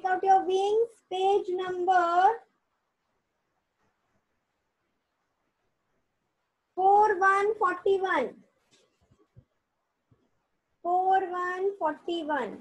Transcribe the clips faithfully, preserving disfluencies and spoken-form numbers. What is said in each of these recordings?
take out your wings. Page number four one forty-one. four one forty-one.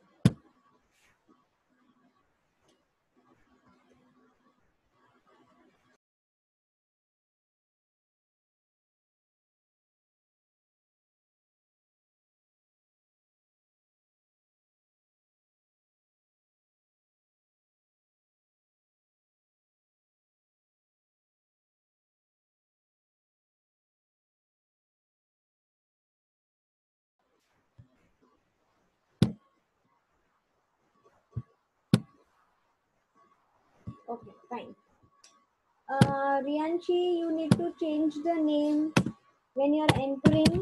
Okay, fine. Uh, Rianchi, you need to change the name when you're entering.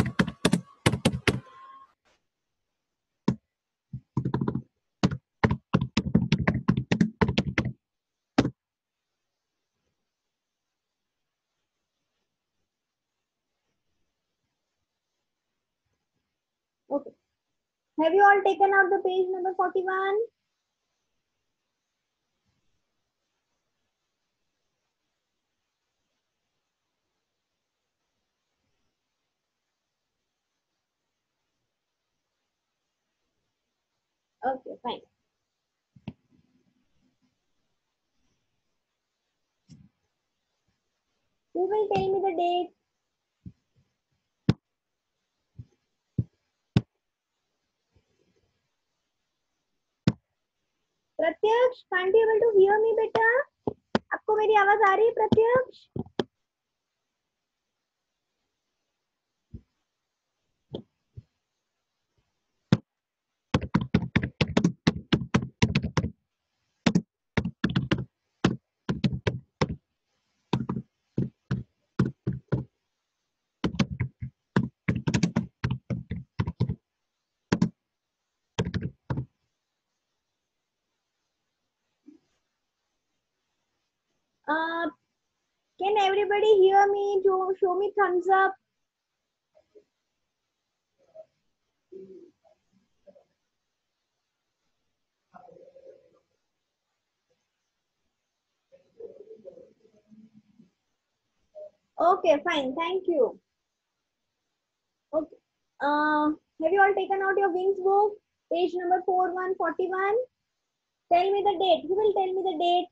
Okay. Have you all taken out the page number forty-one? Okay, fine. Who will tell me the date? प्रत्यक्ष, can't you able to hear me बेटा? आपको मेरी आवाज आ रही है प्रत्यक्ष? Uh, can everybody hear me? Show, show me thumbs up. Okay, fine. Thank you. Okay. Uh, have you all taken out your wings book? Page number four one forty-one. Tell me the date. Who will tell me the date?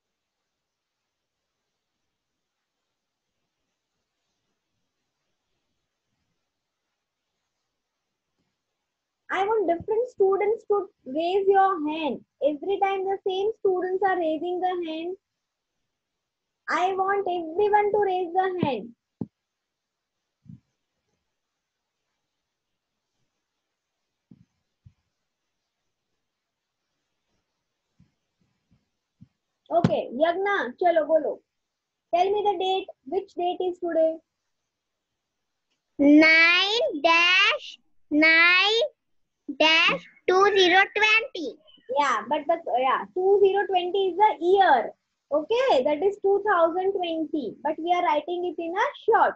I want different students to raise your hand. Every time the same students are raising the hand, I want everyone to raise the hand. Okay, Yagna, chalo bolo. Tell me the date. Which date is today? nine dash nine dash two zero twenty. Yeah, but the yeah two thousand twenty is the year. Okay, that is two thousand twenty. But we are writing it in a short.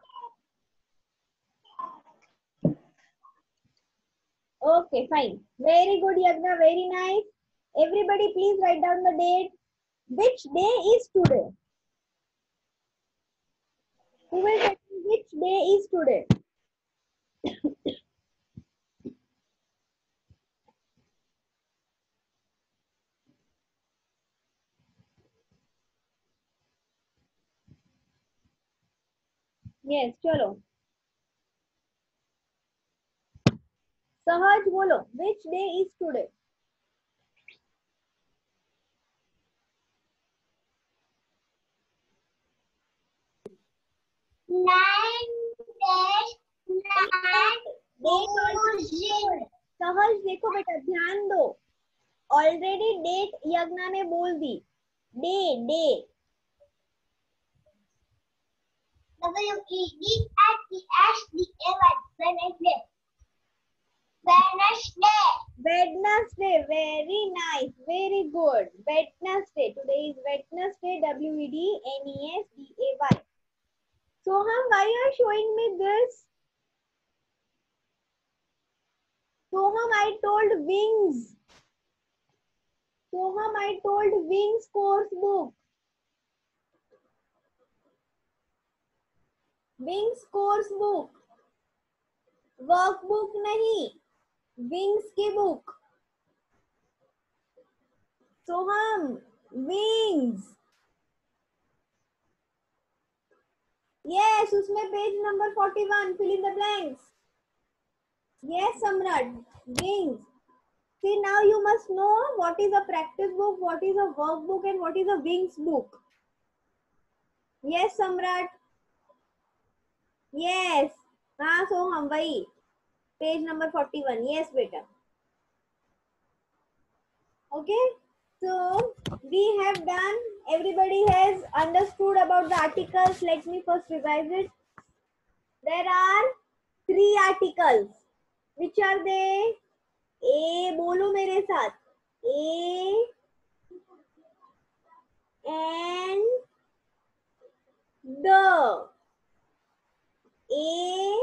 Okay, fine. Very good, Yagna. Very nice. Everybody, please write down the date. Which day is today? Who will tell me which day is today? Yes, chalo. Sahaj, bolo. Which day is today? nine dash nine two zero. सहज देखो बेटा, ध्यान दो. Already date Yagya ने बोल दी. Day day W E D at the H D A Y Wednesday. Wednesday. Wednesday. Very nice. Very good. Wednesday. Today is Wednesday. W E D N E S D A Y. Soham, why you are showing me this? Soham, I told wings. Soham, I told Wings course book. Wings course book. Workbook नहीं, Wings की book. Soham, Wings. Yes, उसमें page number forty one, fill in the blanks. Yes Samrat, Wings. See, now you must know what is a practice book, what is a workbook, and what is a wings book. Yes सम्राट. Yes. हाँ सोहम, वही page number forty one. Yes बेटा. Okay, so we have done, everybody has understood about the articles. Let me first revise it. There are three articles. Which are they? A, बोलो मेरे साथ. A and the. A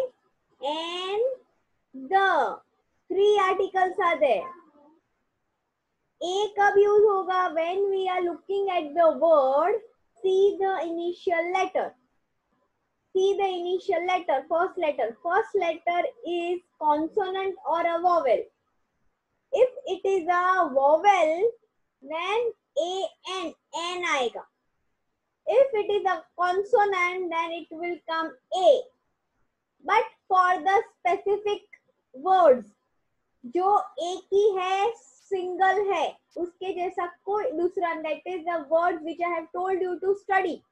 and the. Three articles are there. A कब use होगा? When we are looking at the word, see the initial letter. See the initial letter, first letter. First letter is consonant or a vowel. If it is a vowel, then A and N आएगा. If it is a consonant, then it will come A. But for the specific words, जो एक ही है, single है, उसके जैसा कोई दूसरा, that is the words which I have told you to study.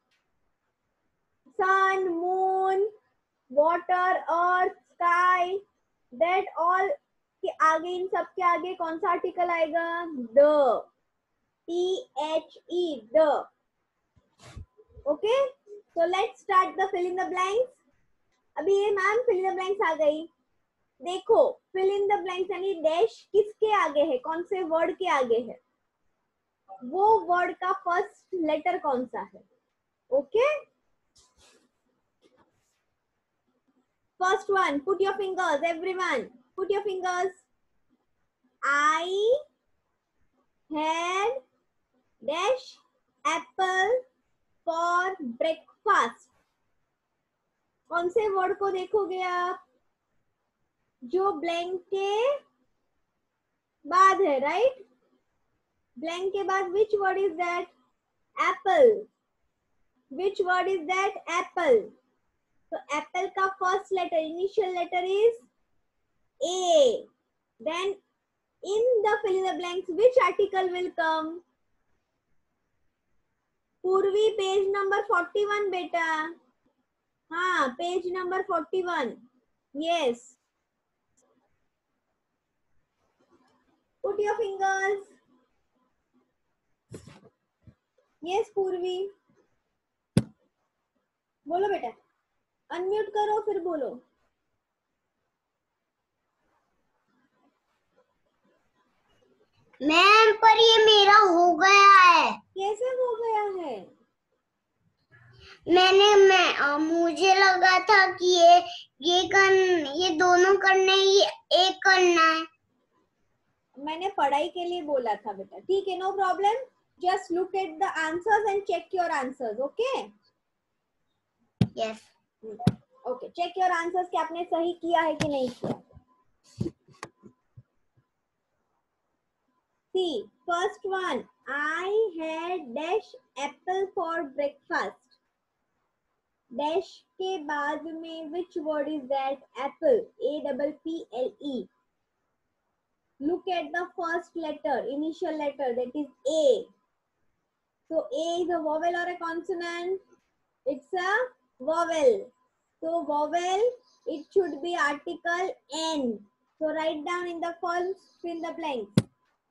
Sun, moon, water, earth, sky, that all के आगे, इन सब के आगे कौन सा आर्टिकल आएगा? The. T H E, the. Okay, so let's start the fill in the blanks. अभी ये ma'am fill in the blanks आ गई. देखो, fill in the blanks यानी डैश किसके आगे है, कौन से वर्ड के आगे है, वो वर्ड का फर्स्ट लेटर कौन सा है. Okay, first one, put your fingers, everyone put your fingers. I had dash apple for breakfast. कौन से वर्ड को देखोगे आप? जो ब्लैंक के बाद है, राइट? ब्लैंक के बाद which word is that? Apple. Which word is that? Apple. So apple का first letter, initial letter is A. Then in the fill in the blanks, which article will come? Purvi, page number forty one बेटा. हाँ, page number forty one. Yes. Put your fingers. Yes, पूर्वी. बोलो बेटा, unmute करो फिर बोलो. Ma'am पर ये मेरा हो गया है. कैसे हो गया है? मैंने मैं आ, मुझे लगा था कि ये ये कर ये दोनों करने, ये एक करना है. मैंने पढ़ाई के लिए बोला था बेटा. ठीक है, no problem. Just look at the answers and check your answers. Okay, yes. Okay, check your answers कि आपने सही किया है कि नहीं किया. See, first one, I had dash apple for breakfast. Dash के बाद में which word is that? Apple. A double P L E. Look at the first letter, initial letter, that is A. So A is a vowel or a consonant? It's a vowel. So vowel, it should be article N. So write down in the first, fill the blanks.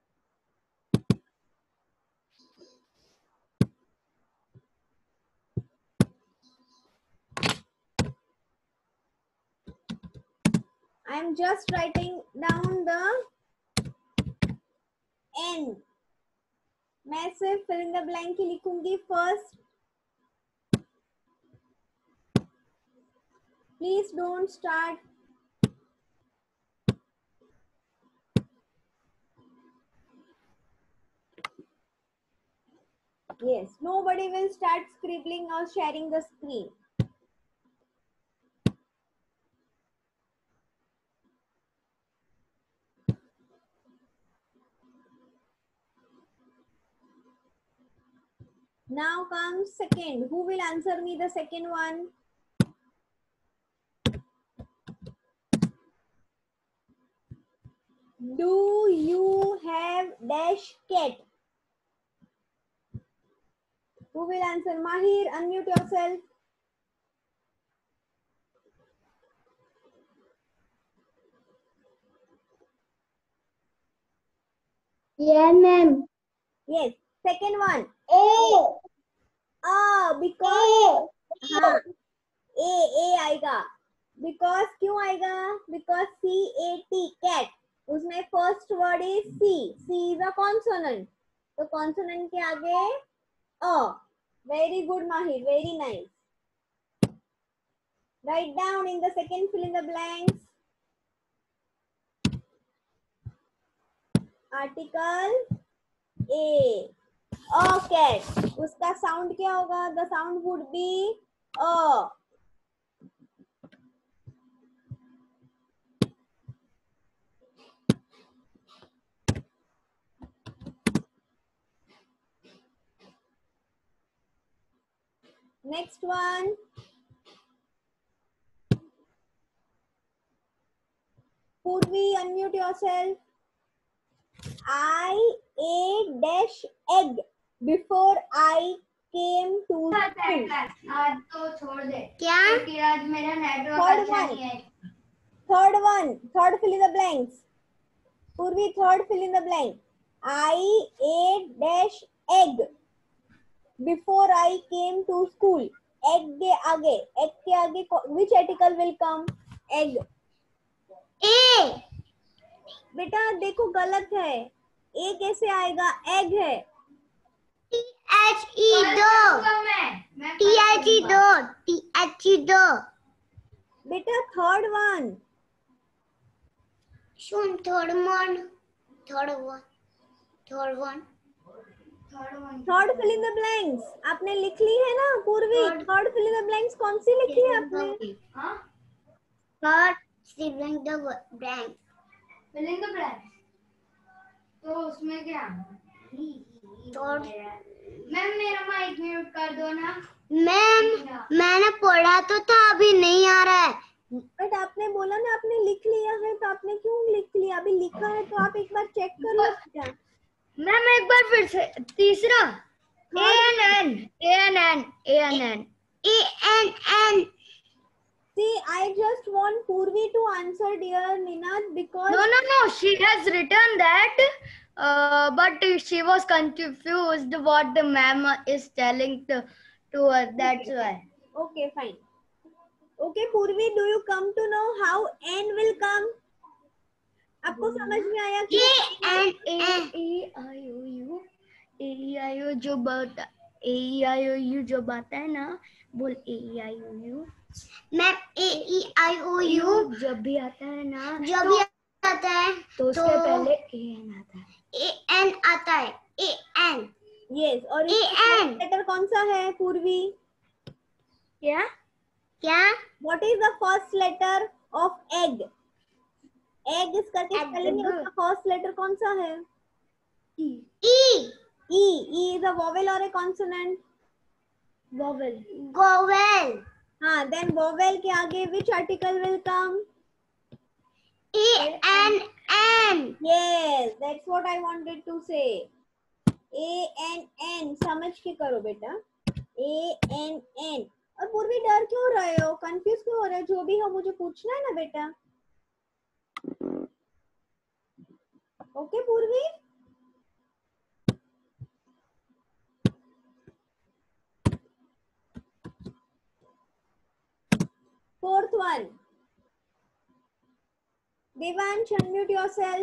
I am just writing down the N. मैं सिर्फ fill in the blank ही लिखूंगी first. Please don't start. Yes, nobody will start scribbling or sharing the screen. Now comes second. Who will answer me the second one? Do you have dash cat? Who will answer? Mahir, unmute yourself. Yeah, ma'am. Yes. Second one. A. Ah, because हाँ A A आएगा. Because क्यों आएगा? Because C A T cat. उसमें first word is C. C is a consonant. तो consonant के आगे A. Very good, Mahir. Very nice. Write down in the second fill in the blanks. Article A. A cat. उसका sound क्या होगा? The sound would be A. Next one. Purvi, unmute yourself. I ate dash egg before I came to school. आज तो छोड़ दे क्या क्योंकि आज मेरा नेटवर्क Third अच्छा one. नहीं है Third one. Third fill in the blanks. Purvi, third fill in the blank. I ate dash egg before I came to school. Egg के आगे, egg के आगे which article will come? Egg. ए बेटा देखो गलत है. A कैसे आएगा? Egg है. टी एच ई दो टी एच ई दो टी एच ई दो बेटा third one. सुन third one third one third one third one third fill in the blanks आपने लिख ली है ना Purvi? Third fill in the blanks कौन सी लिखी है आपने? हाँ third fill in the blank fill in the blank तो उसमें क्या थर्ड मैम मेरा माइक म्यूट कर दो ना मैम मैंने पढ़ा तो था अभी नहीं आ रहा है बट आपने बोला ना आपने लिख लिया है तो आपने क्यों लिख लिया? अभी लिखा है तो आप एक बार चेक कर लो क्या? मैम एक बार फिर से तीसरा A N N A N N A N N A N N See, I just want Purvi to answer, dear Ninad, because no no no she has written that uh, but she was confused what the ma'am is telling to, to her that's why okay fine. Okay Purvi, do you come to know how N will come? आपको समझ में आया कि N A I O U A I ओ जो बता ए I O you जो बात है ना बोल A I O U ma'am A E I O U जब भी आता है ना जब भी आता है तो उसके पहले ए एन आता है ए एन आता है ए एन यस और ए एन लेटर कौन सा है पूर्वी? क्या क्या what is the first letter of egg? Egg इसका क्या स्पेलिंग है? उसका फर्स्ट लेटर कौन सा है? ई ई ई ई इज अ वोवेल और ए कॉन्सोनेंट? वोवेल वोवेल हाँ देन वोवेल के आगे which article will come? A N N yes that's what I wanted to say. A N N समझ के करो बेटा. A N N और पूर्वी डर क्यों रहे हो? कंफ्यूज क्यों हो रहे हो? जो भी हो मुझे पूछना है ना बेटा. ओके पूर्वी. Fourth one. Devansh, unmute yourself.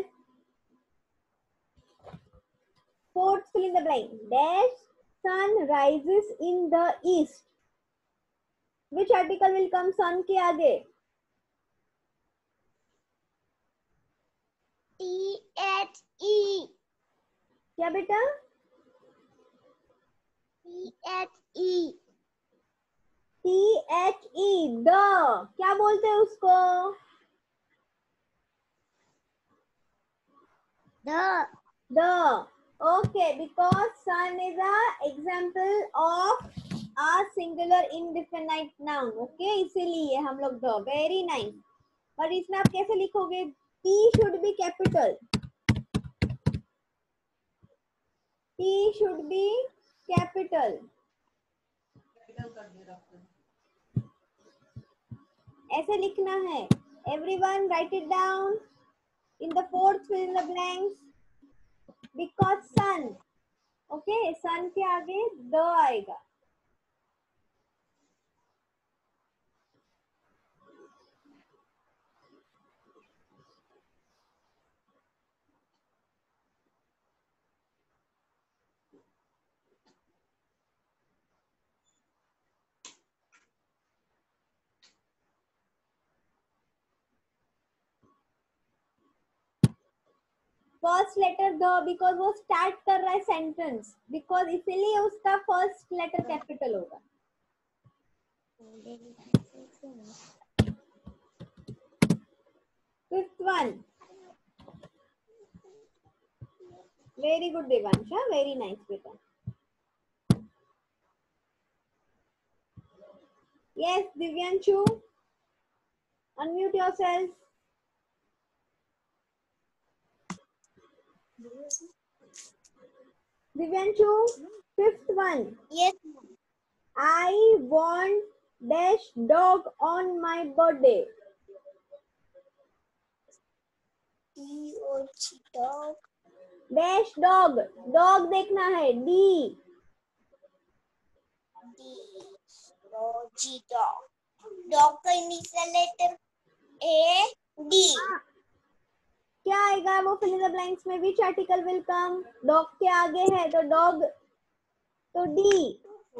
Fourth, fill in the blank. Dash sun rises in the east. Which article will come sun के आगे? T H E क्या बेटा? T H E. T H E, the क्या बोलते हैं उसको? The. The. Okay, because sun is a example of a singular indefinite noun. Okay, इसीलिए हम लोग the. Very nice. पर इसमें आप कैसे लिखोगे? T should be capital. T should be capital. ऐसे लिखना है. Everyone write it down. In the fourth fill in the blanks. Because sun. Okay, sun के आगे the आएगा. फर्स्ट लेटर द बिकॉज वो स्टार्ट कर रहा है सेंटेंस, बिकॉज इसीलिए उसका फर्स्ट लेटर कैपिटल होगा. Fifth one. Very good Devansha, very nice बेटा. Yes Divyanshu, unmute yourself. Divyanshu, fifth one. Yes. I want dash dog on my birthday. D O G dog. Dash dog. Dog देखना है. D. D O G dog. Dog का initial letter A D. क्या आएगा वो fill in the blanks में? Which article will come? Dog के आगे है तो डॉग, तो डी.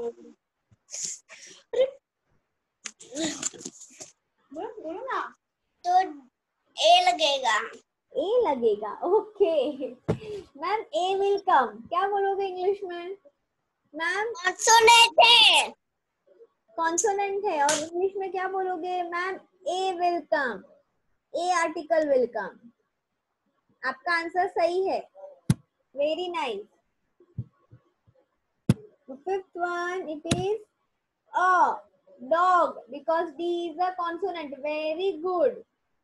बोलो ना. तो ए लगेगा. ए लगेगा. Okay ma'am, a will come. क्या बोलोगे इंग्लिश में मैम? कॉन्सोनेंट है. कॉन्सोनेंट है. और इंग्लिश में क्या बोलोगे ma'am? A will come. A article will come. आपका आंसर सही है. Very nice. Fifth one, it is a dog because D is a consonant. Very good.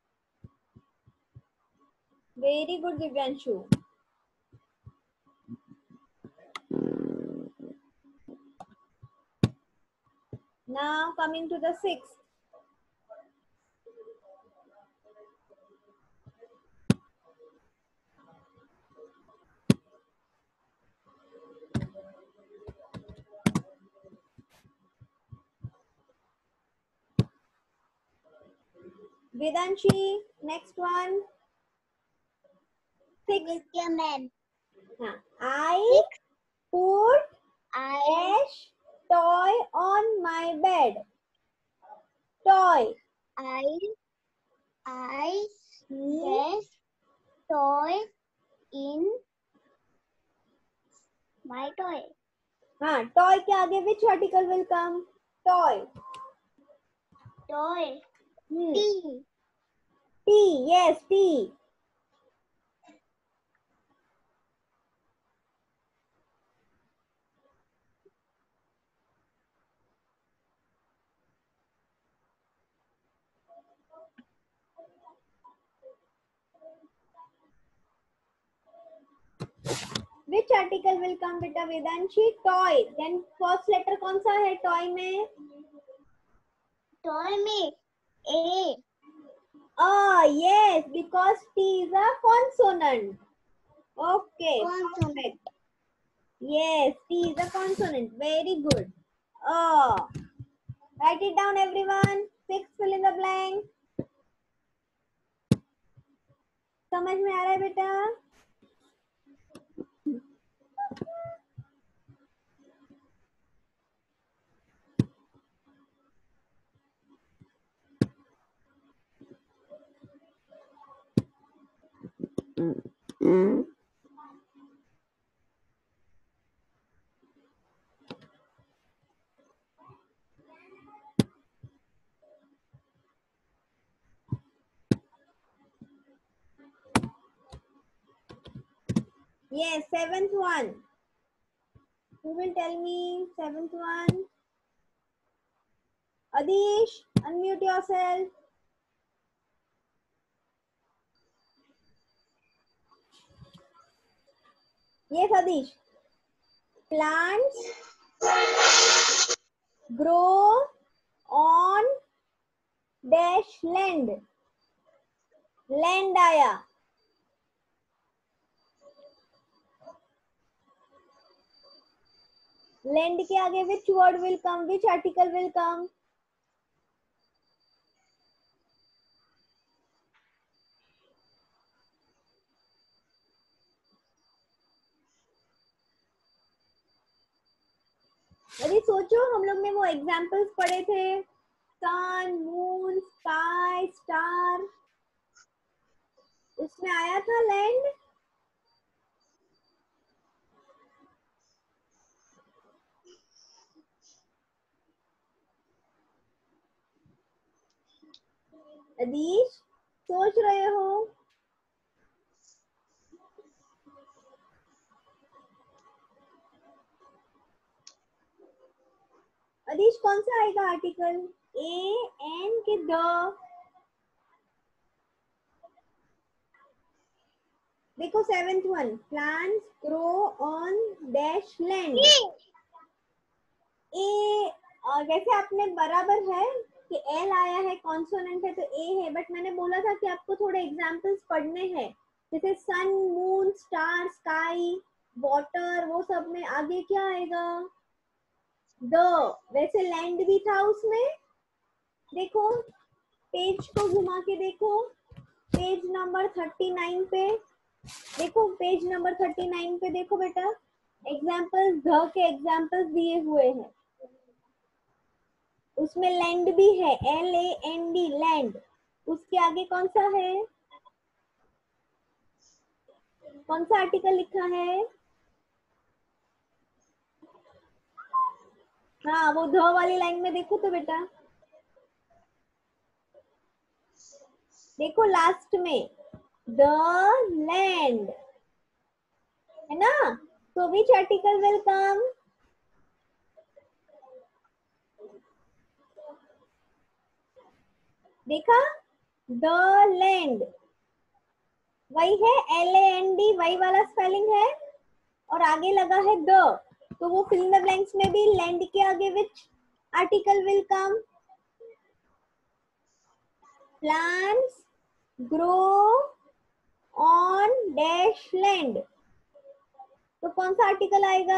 Very good Divyanshu. Now coming to the sixth. Vedanshi, next one. Six. Man. Huh. I put I dash toy on my bed. Toy. I I Hmm. Yes, toy in my toy. हाँ, toy के आगे which article will come? Toy. Toy. Hmm. T. T. Yes, T. Which article will come बेटा Vedanshi? Toy. Then first letter कौन सा है toy में? Toy में A. Ah, yes, because T is a consonant. Okay. Consonant. Perfect. Yes, T is a consonant. Very good. Ah. Write it down everyone. Six fill in the blank. समझ में आ रहा है बेटा? Yes, seventh one. Who will tell me seventh one? Adish, unmute yourself. Yes, Adish. Plants grow on dash land. Land आया. Land के आगे which word will come? Which article will come? अरे सोचो, हम लोग ने वो एग्जाम्पल्स पढ़े थे, सन, मून, स्काई, स्टार, उसमें आया था लैंड. अदीश, सोच रहे हो? अदीश, कौन सा आएगा आर्टिकल? ए, एन के द? देखो seventh one, plants grow on dash land. A, वैसे आपने बराबर है कि एल आया है, कॉन्सोनेंट है तो ए है, बट मैंने बोला था कि आपको थोड़े एग्जाम्पल्स पढ़ने हैं, जैसे sun, moon, star, sky, water, वो सब में आगे क्या आएगा? द. वैसे लैंड भी था उसमें. देखो पेज को घुमा के देखो, पेज नंबर थर्टी नाइन पे देखो, पेज नंबर थर्टी नाइन पे देखो बेटा, एग्जाम्पल्स, द के एग्जाम्पल्स दिए हुए हैं, उसमें लैंड भी है, L A N D, land. उसके आगे कौन सा है? कौन सा आर्टिकल लिखा है? हाँ, वो ध वाली लाइन में देखो तो बेटा, देखो लास्ट में द लैंड है ना. तो विच आर्टिकल विल कम? देखा, द लैंड वही है, एल ए एन डी, वही वाला स्पेलिंग है, और आगे लगा है द. तो वो फिल इन द ब्लैंक्स में भी लैंड के आगे which article will come? Plants grow on dash land. तो कौन सा आर्टिकल आएगा?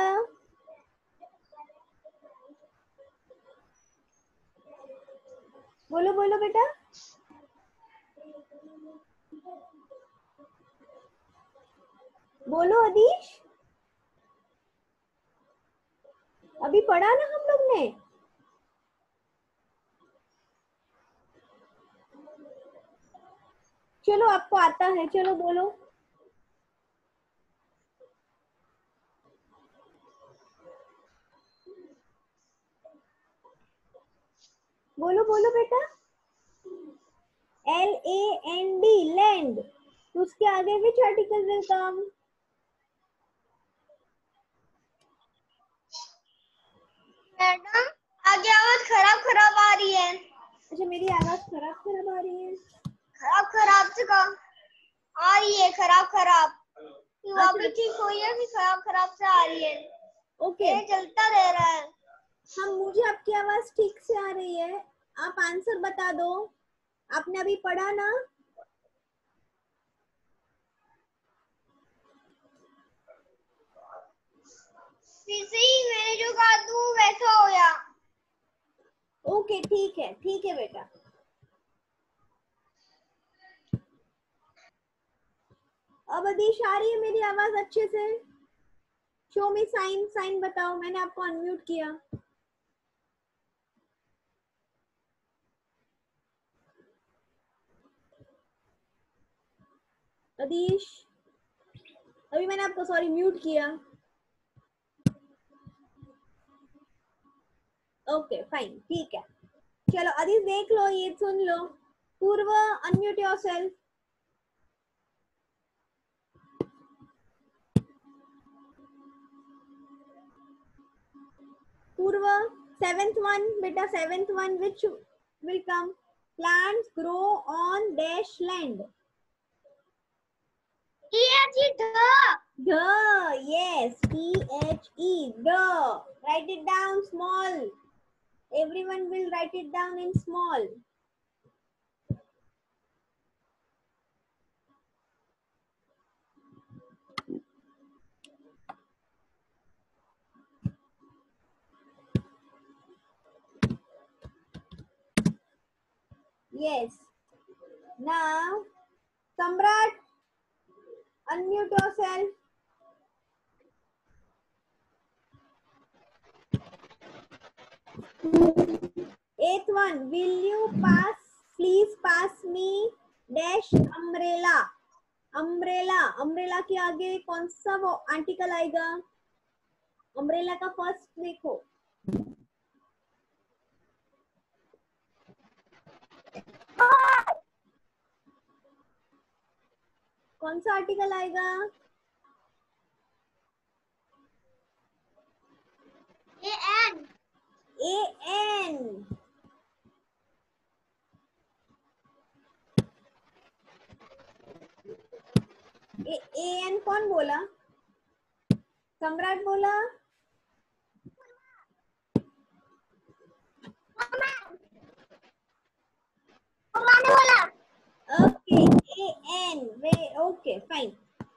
बोलो बोलो बेटा. बोलो अदीश, अभी पढ़ा ना हम लोग ने. चलो आपको आता है, चलो बोलो. बोलो बोलो बेटा. L A N D, land. उसके आगे which article will come? Madam आगे आवाज खराब खराब आ रही है. अच्छा, मेरी आवाज खराब खराब आ रही है? खराब खराब से कम आ रही है, खराब खराब. वो भी ठीक हुई है कि खराब खराब से आ रही है? ओके, ये चलता रह रहा है. हम, मुझे आपकी आवाज ठीक से आ रही है. आप आंसर बता दो. आपने अभी पढ़ा ना? फिर से ही मैंने जो कहा था वैसा हो गया. ओके, ठीक है, ठीक है बेटा. अब अदीश आ रही है मेरी आवाज अच्छे से? शो मी साइन, साइन बताओ, मैंने आपको अनम्यूट किया. अदीश, अभी मैंने आपको सॉरी म्यूट किया. ओके फाइन, ठीक है. चलो अदीश देख लो, ये सुन लो. Purva, unmute yourself. Purva, seventh one, beta, seventh one, which will come? Plants grow on dash land. T H E, the. The, yes, T H E, the. Write it down small. Everyone will write it down in small. Yes. Now, Samrat, unmute yourself. Eighth one, will you pass, please pass me dash umbrella. Umbrella, umbrella के आगे कौन सा वो article आएगा? umbrella का first देखो. कौन सा आर्टिकल आएगा? A N. A N. A N कौन बोला? सम्राट बोला? ओके, ए एन, वे ओके फाइन.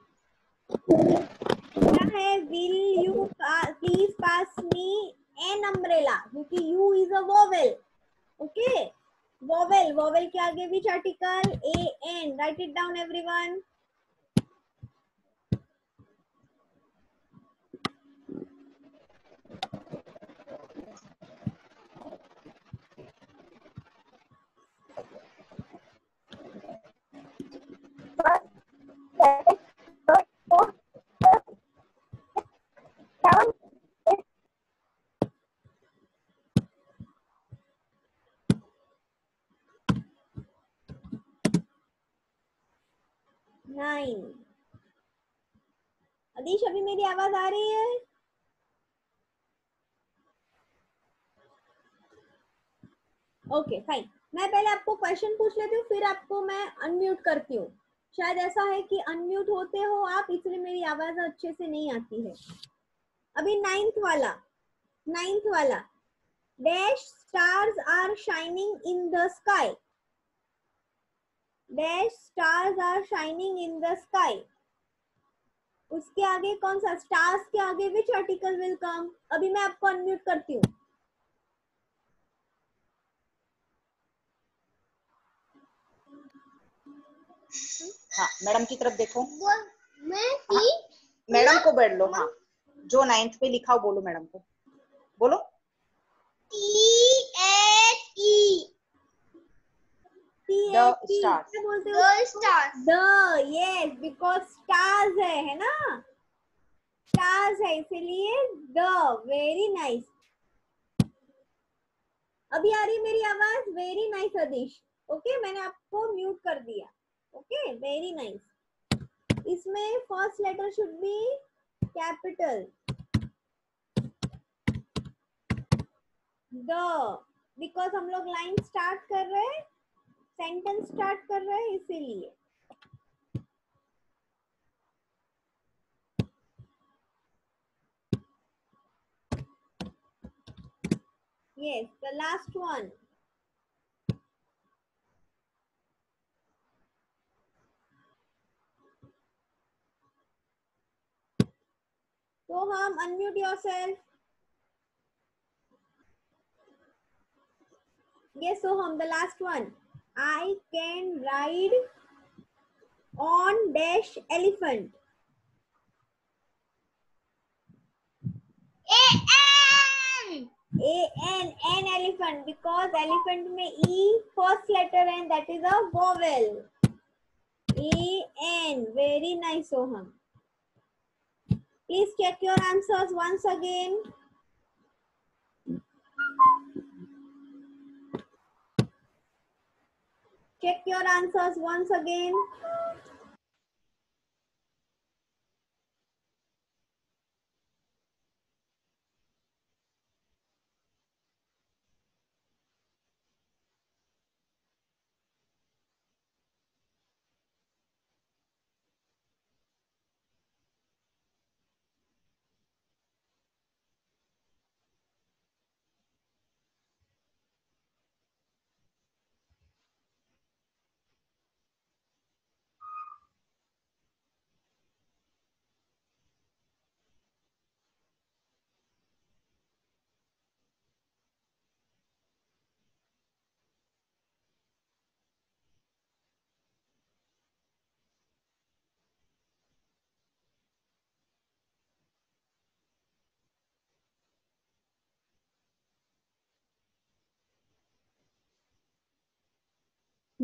क्या है? Will you please pass me an umbrella, क्योंकि U is a vowel. Okay, vowel, vowel के आगे which article? A N. Write it down everyone. Nine. Adish, अभी मेरी आवाज आ रही है? Okay fine. मैं पहले आपको क्वेश्चन पूछ लेती हूँ, फिर आपको मैं अनम्यूट करती हूँ. शायद ऐसा है कि अनम्यूट होते हो आप, इसलिए मेरी आवाज अच्छे से नहीं आती है. अभी नाइन्थ वाला, नाइन्थ वाला, dash stars are shining in the sky. Dash stars are shining in the sky. उसके आगे कौन सा? स्टार्स के आगे विच आर्टिकल विल कम? अभी मैं आपको अनम्यूट करती हूँ. हाँ, मैडम की तरफ देखो. मैं हाँ, मैडम को बैठ लो. हाँ, जो नाइन्थ पे लिखा हो बोलो मैडम को. बोलो. T H E. The stars. क्या बोलते हो? The stars. The, yes, because stars है है ना? stars है इसीलिए the. very nice. अभी आ रही है मेरी आवाज? Very nice अदीश. ओके, मैंने आपको म्यूट कर दिया. Okay, very nice. इसमें first letter should be capital. The, because हम लोग लाइन स्टार्ट कर रहे हैं, सेंटेंस स्टार्ट कर रहे हैं, इसीलिए. yes, the last one. Soham, unmute yourself. Yes, Soham, the last one. I can ride on dash elephant. A N. A N, an elephant, because elephant में E first letter and that is a vowel. A N, very nice, Soham. Please check your answers once again. Check your answers once again.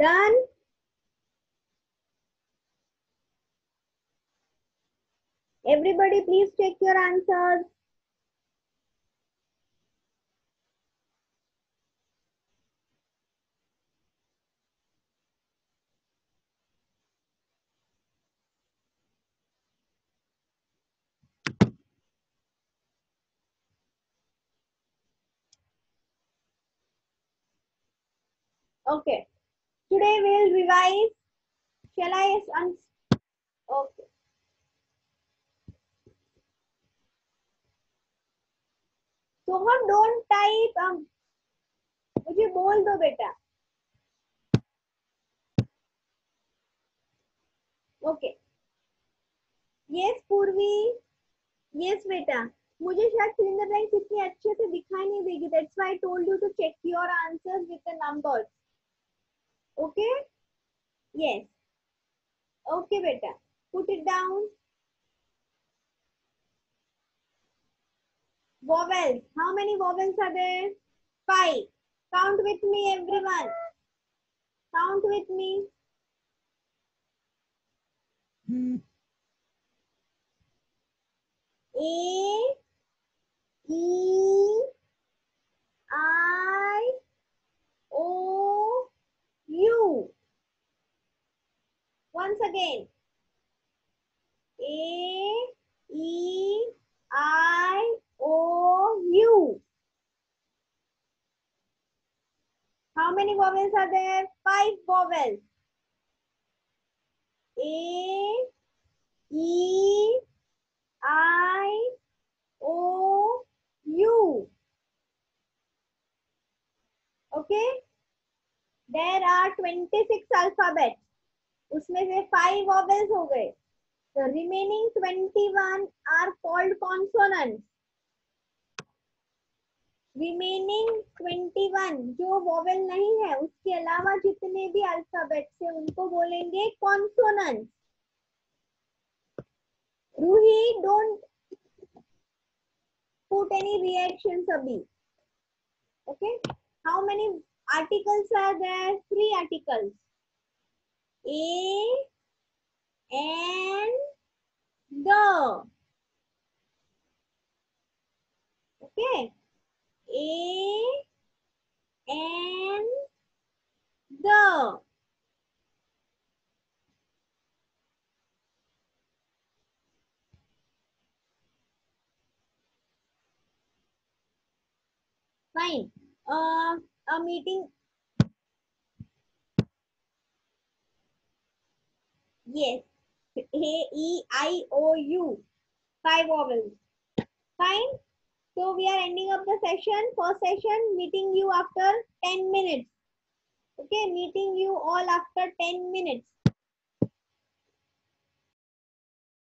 Done? Everybody please check your answers. Okay. Today we'll revise. Shall I? Un- okay. Soham don't type. Um, मुझे बोल दो बेटा. Okay. Yes, पूर्वी. Yes, बेटा. मुझे शायद cylinder line इतनी अच्छे से दिखाई नहीं देगी. That's why I told you to check your answers with the numbers. Okay? Yes. Okay, beta. Put it down. Vowels. How many vowels are there? Five. Count with me, everyone. Count with me. A, E, I, O, U. Once again. A, E, I, O, U. How many vowels are there? Five vowels. A, E, I, O, U. Okay? There are twenty-six alphabets. उसमें से five vowels हो गए. The remaining twenty-one are called consonants. Remaining twenty-one जो vowel नहीं है उसके अलावा जितने भी alphabets है उनको बोलेंगे consonants. Ruhi, don't put any reactions abhi. Okay? How many articles are there? Three articles. A and the. Okay? A and the. Fine. Uh, a meeting. Yes. A, E, I, O, U. Five vowels. Fine. So we are ending up the session. First session, meeting you after ten minutes. Okay, meeting you all after ten minutes.